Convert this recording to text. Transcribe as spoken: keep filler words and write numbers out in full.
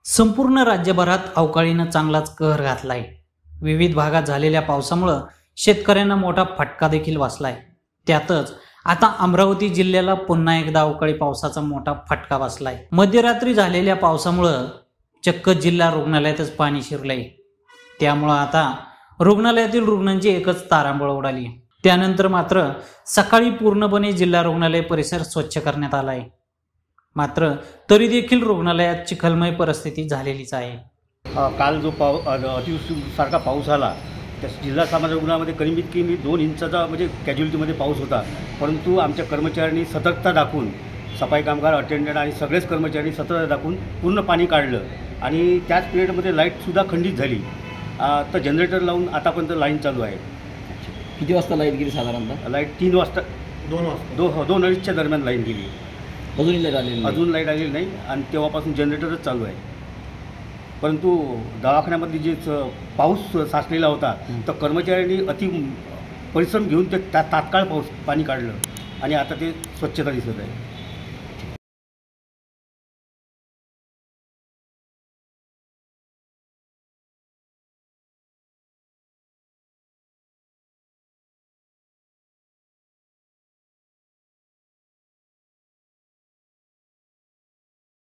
संपूर्ण राज्यभरात अवकाळीनं चांगलाच कहर घातलाय। विविध भागात झालेल्या पावसामुळे शेतकऱ्यांना मोठा फटका देखील बसलाय। त्यातच आता अमरावती जिल्ह्याला पुन्हा एकदा अवकाळी पावसाचा मोठा फटका बसलाय। मध्यरात्री झालेल्या पावसामुळे चक्क जिल्हा रुग्णालयातच पाणी शिरलंय। त्यामुळे आता रुग्णालयातील रुग्णांची एकच तारांबळ उडाली। त्यानंतर मात्र सकाळी पूर्णपणे जिल्हा रुग्णालय परिसर स्वच्छ करण्यात आलाय। मात्र तरी देखील रुग्णालयात चिखलमय परिस्थिती झालेलीच आहे। काल जो पाव अतिवृष्टीसारखा पाऊस आला त्या जिल्हा सामान्य रुग्णालयामध्ये कमीत कमी दोन इंचाचा म्हणजे कॅज्युअलिटीमध्ये पाऊस होता, परंतु आमच्या कर्मचाऱ्यांनी सतर्कता दाखवून, सफाई कामगार, अटेंडंट आणि सगळेच कर्मचाऱ्यांनी सतर्कता दाखवून पूर्ण पाणी काढलं आणि त्याच पिरियडमध्ये लाईटसुद्धा खंडित झाली। तर जनरेटर लावून आतापर्यंत लाईन चालू आहे। किती वाजता लाईट गेली साधारणतः? लाईट तीन वाजता दोन वाजता दो दोन अडीचच्या दरम्यान लाईन गेली। अजून लाईट आलेली अजून लाईट आलेली नाही आणि तेव्हापासून जनरेटरच चालू आहे। परंतु दवाखान्यामध्ये जे पाऊस साचलेला होता तर कर्मचाऱ्यांनी अति परिश्रम घेऊन ते तात्काळ पाऊस पाणी काढलं आणि आता ते स्वच्छता दिसत आहे।